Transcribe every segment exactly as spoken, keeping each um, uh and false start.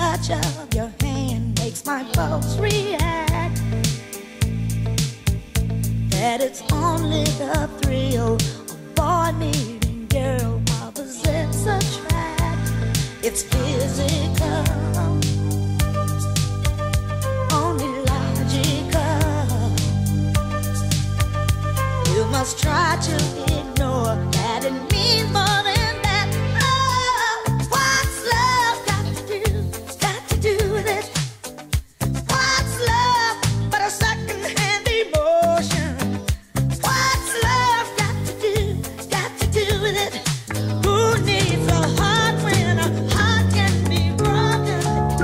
touch of your hand makes my pulse react. That it's only the thrill of boy meeting girl, opposites attract. It's physical, only logical. You must try to ignore that it means more than that. Oh, what's love got to do, got to do with it? What's love but a second-hand emotion? What's love got to do, got to do with it? Who needs a heart when a heart can be broken?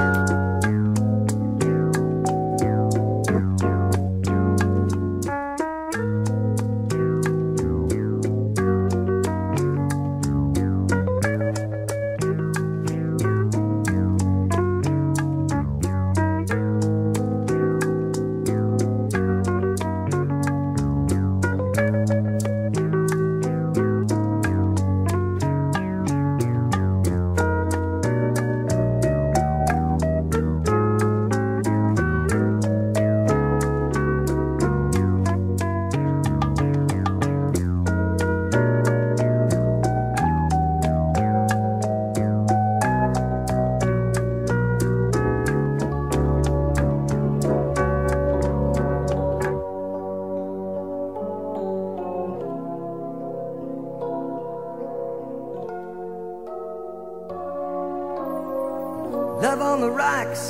Love on the rocks,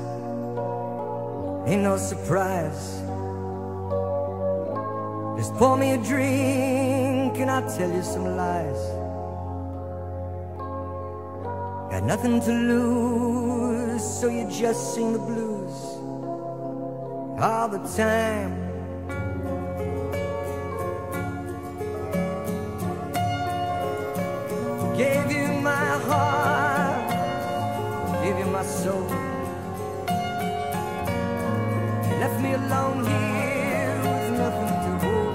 ain't no surprise. Just pour me a drink and I'll tell you some lies. Got nothing to lose, so you just sing the blues all the time. Gave you my heart, gave you my soul. You left me alone here with nothing to hold.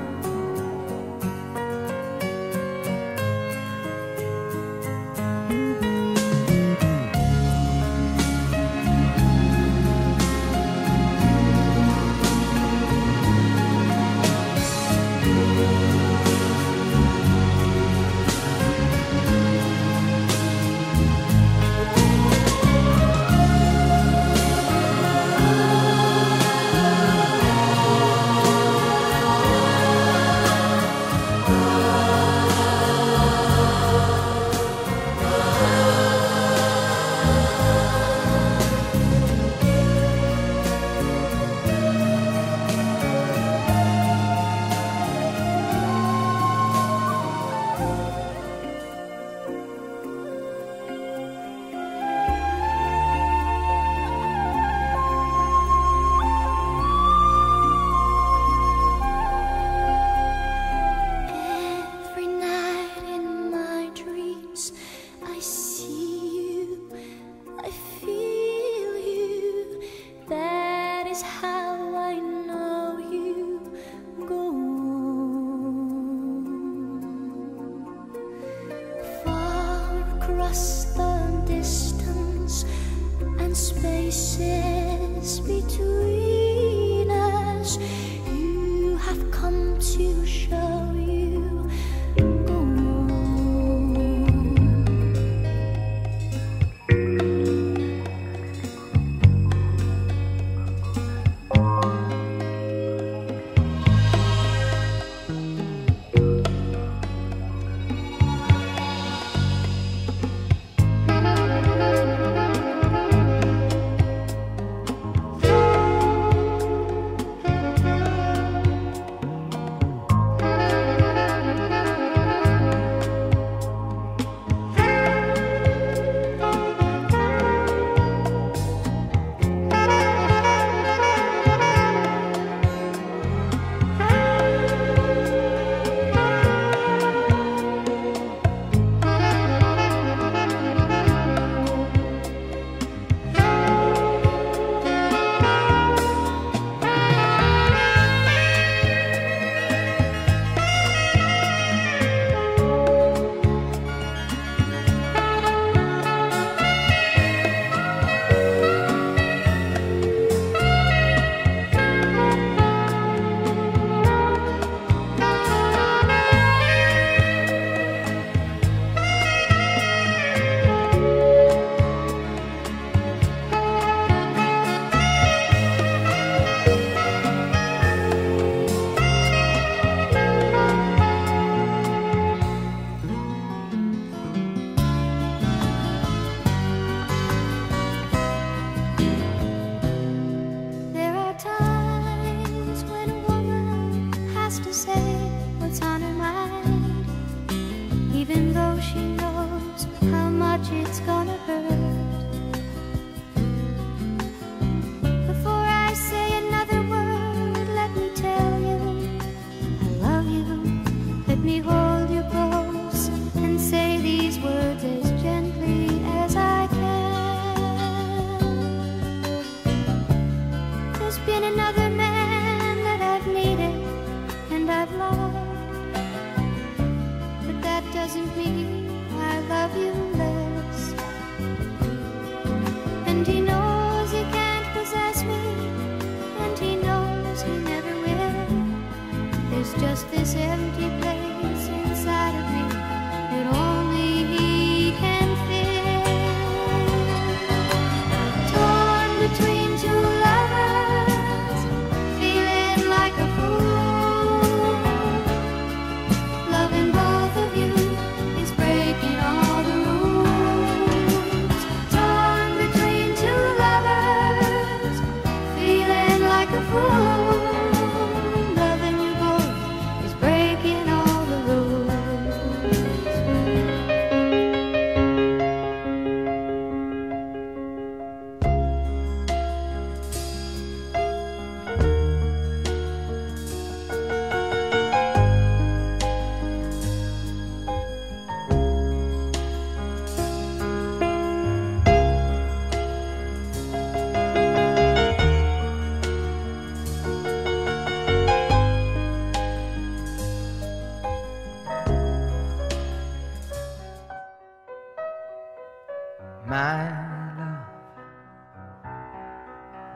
Spaces between us, you have come to show you. Go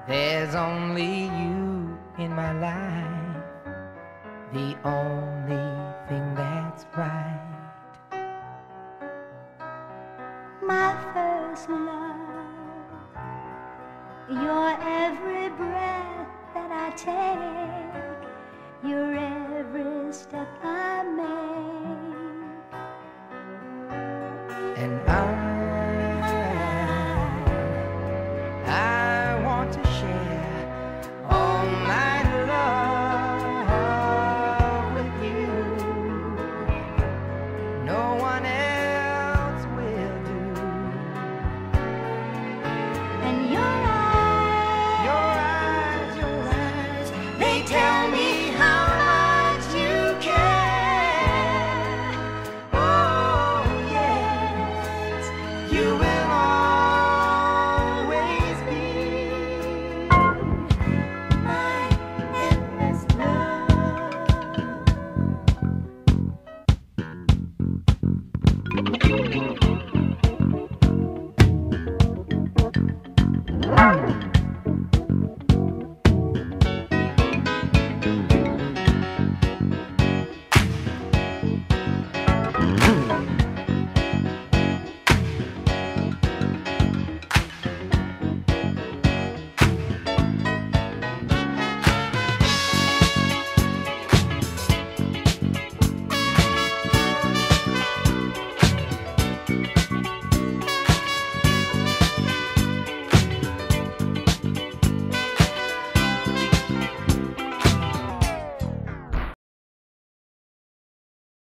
There's only you in my life, the only thing that's right. My first love, your every breath that I take, your every step I make.